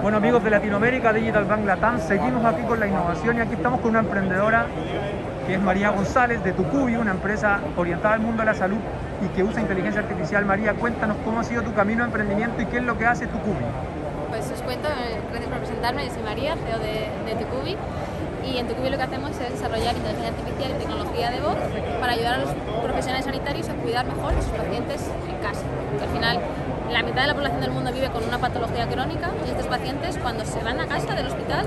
Bueno, amigos de Latinoamérica, Digital Bank Latam, seguimos aquí con la innovación y aquí estamos con una emprendedora que es María González de Tucubi, una empresa orientada al mundo de la salud y que usa inteligencia artificial. María, cuéntanos cómo ha sido tu camino de emprendimiento y qué es lo que hace Tucubi. Pues os cuento, gracias por presentarme, yo soy María, CEO de Tucubi, y en Tucubi lo que hacemos es desarrollar inteligencia artificial y tecnología de voz para ayudar a los profesionales sanitarios a cuidar mejor a sus pacientes en casa. Que al final la mitad de la población del mundo vive con una patología crónica y estos pacientes cuando se van a casa del hospital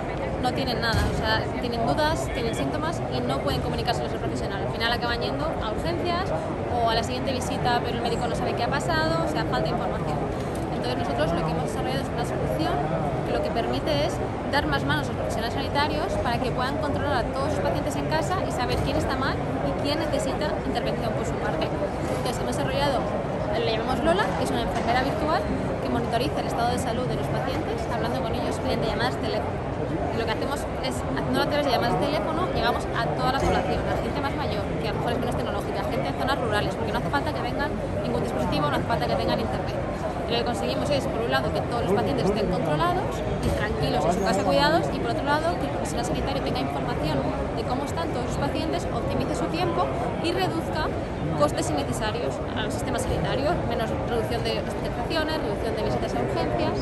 no tienen nada, o sea, tienen dudas, tienen síntomas y no pueden comunicarse a los profesionales. Al final acaban yendo a urgencias o a la siguiente visita, pero el médico no sabe qué ha pasado, o sea, falta información. Entonces nosotros lo que hemos desarrollado es una solución que lo que permite es dar más manos a los profesionales sanitarios para que puedan controlar a todos sus pacientes en casa y saber quién está mal y quién necesita intervención por su parte. Entonces hemos desarrollado, le llamamos Lola, que es una enfermera virtual que monitoriza el estado de salud de los pacientes hablando con ellos mediante llamadas de teléfono. Y lo que hacemos es, haciéndolo a través de llamadas de teléfono, llegamos a toda la población, a gente más mayor, que a lo mejor es menos tecnológica, gente en zonas rurales, porque no hace falta que vengan ningún dispositivo, no hace falta que tengan internet. Y lo que conseguimos es, por un lado, que todos los pacientes estén controlados y tranquilos en su casa cuidados, y por otro lado, que el profesional sanitario tenga información de cómo están todos sus pacientes, optimice su tiempo y reduzca costes innecesarios a los sistemas sanitarios, menos reducción de hospitalizaciones, reducción de visitas a urgencias.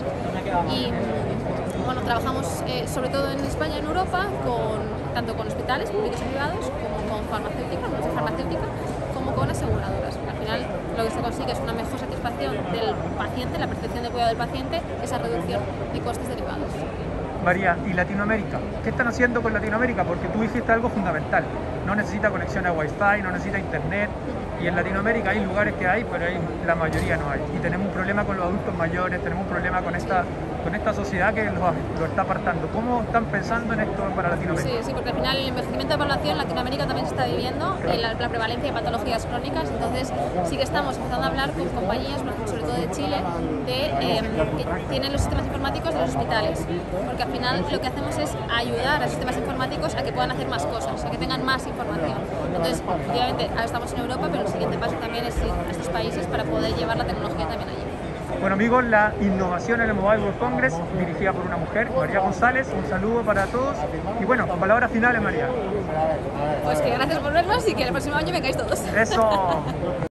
Y bueno, trabajamos sobre todo en España y en Europa, tanto con hospitales públicos y privados, como con farmacéuticas, no sé, farmacéutica, como con aseguradoras. Al final lo que se consigue es una mejor satisfacción del paciente, la percepción de cuidado del paciente, esa reducción de costes derivados. María, ¿y Latinoamérica? ¿Qué están haciendo con Latinoamérica? Porque tú dijiste algo fundamental. No necesita conexión a Wi-Fi, no necesita internet. Y en Latinoamérica hay lugares que hay, pero la mayoría no hay. Y tenemos un problema con los adultos mayores, tenemos un problema con esta sociedad que lo está apartando. ¿Cómo están pensando en esto para Latinoamérica? Sí, porque al final el envejecimiento de población en Latinoamérica también se está viviendo, claro, y la prevalencia de patologías crónicas. Entonces sí que estamos empezando a hablar con compañías, sobre todo de Chile, que tienen los sistemas informáticos de los hospitales. Porque al final lo que hacemos es ayudar a los sistemas informáticos a que puedan hacer más cosas, a que tengan más información. Entonces, obviamente, ahora estamos en Europa, pero el siguiente paso también es ir a estos países para poder llevar la tecnología también allí. Bueno, amigos, la innovación en el Mobile World Congress, dirigida por una mujer, María González. Un saludo para todos. Y bueno, palabras finales, María. Pues que gracias por vernos y que el próximo año vengáis todos. Eso.